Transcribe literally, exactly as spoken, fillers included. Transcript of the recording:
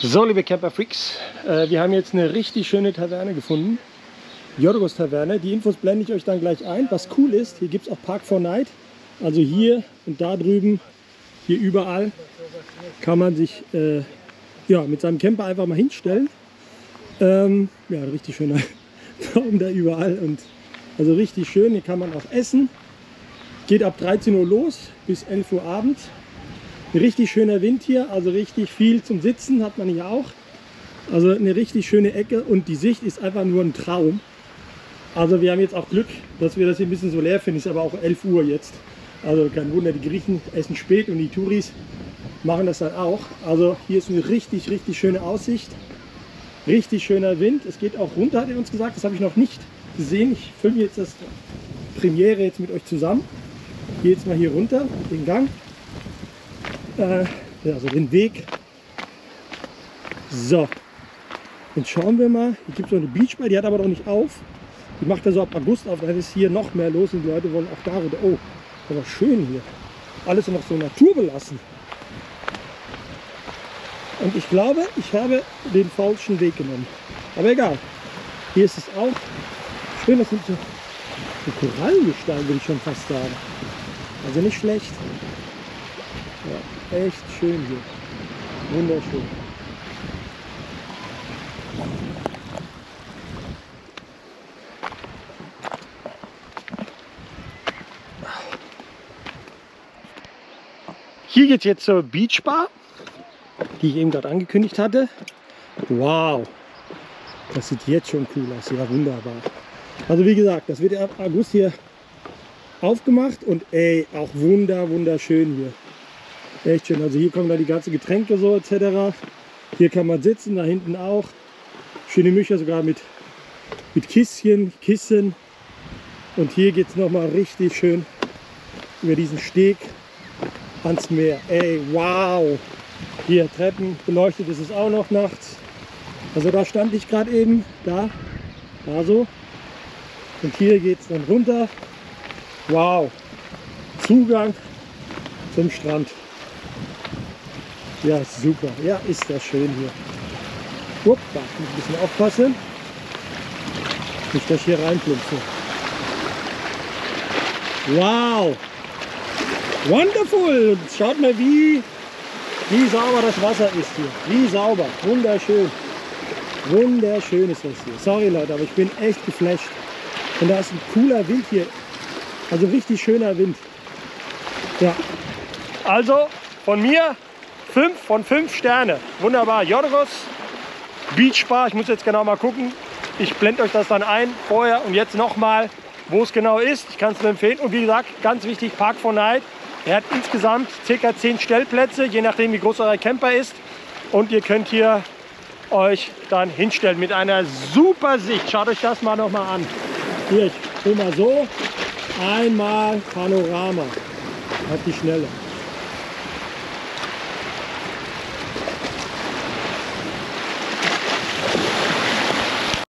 So, liebe Camper-Freaks, äh, wir haben jetzt eine richtig schöne Taverne gefunden. Yorgos Taverne. Die Infos blende ich euch dann gleich ein. Was cool ist, hier gibt es auch Park for Night. Also hier und da drüben, hier überall kann man sich äh, ja, mit seinem Camper einfach mal hinstellen. Ähm, ja, richtig schöner Baum da überall. Und also richtig schön. Hier kann man auch essen. Geht ab dreizehn Uhr los bis elf Uhr abends. Richtig schöner Wind hier, also richtig viel zum Sitzen hat man hier auch. Also eine richtig schöne Ecke und die Sicht ist einfach nur ein Traum. Also wir haben jetzt auch Glück, dass wir das hier ein bisschen so leer finden. Es ist aber auch elf Uhr jetzt. Also kein Wunder, die Griechen essen spät und die Touris machen das dann auch. Also hier ist eine richtig, richtig schöne Aussicht. Richtig schöner Wind. Es geht auch runter, hat er uns gesagt. Das habe ich noch nicht gesehen. Ich filme jetzt das Premiere jetzt mit euch zusammen. Ich gehe jetzt mal hier runter, den Gang. Äh, also den Weg. So, jetzt schauen wir mal. Hier gibt es noch eine Beachbar, die hat aber noch nicht auf. Die macht also ab August auf, dann ist hier noch mehr los und die Leute wollen auch da runter. Oh, aber schön hier. Alles noch so naturbelassen. Und ich glaube, ich habe den falschen Weg genommen. Aber egal. Hier ist es auch schön, das sind so, so Korallengestein, würde ich schon fast sagen. Also nicht schlecht. Ja, echt schön hier. Wunderschön. Hier geht es jetzt zur Beachbar, die ich eben gerade angekündigt hatte. Wow, das sieht jetzt schon cool aus. Ja, wunderbar. Also wie gesagt, das wird ab August hier aufgemacht und ey, auch wunder, wunderschön hier. Echt schön. Also hier kommen da die ganzen Getränke so et cetera. Hier kann man sitzen, da hinten auch. Schöne Mischer sogar mit, mit Kisschen, Kissen. Und hier geht es nochmal richtig schön über diesen Steg ans Meer. Ey, wow! Hier Treppen, beleuchtet ist es auch noch nachts. Also da stand ich gerade eben, da, da so. Und hier geht es dann runter. Wow! Zugang zum Strand. Ja, super. Ja, ist das schön hier. Uppa, ich muss ein bisschen aufpassen. Nicht, dass ich hier reinplumpse. Wow! Wonderful! Und schaut mal, wie, wie sauber das Wasser ist hier. Wie sauber. Wunderschön. Wunderschön ist das hier. Sorry Leute, aber ich bin echt geflasht. Und da ist ein cooler Wind hier. Also richtig schöner Wind. Ja. Also von mir fünf von fünf Sterne. Wunderbar. Yorgos Beachbar. Ich muss jetzt genau mal gucken. Ich blende euch das dann ein. Vorher und jetzt nochmal, wo es genau ist. Ich kann es nur empfehlen. Und wie gesagt, ganz wichtig, Park for Night. Er hat insgesamt ca. zehn Stellplätze, je nachdem wie groß euer Camper ist. Und ihr könnt hier euch dann hinstellen mit einer super Sicht. Schaut euch das mal noch mal an. Hier, ich will mal so. Einmal Panorama. Auf die Schnelle.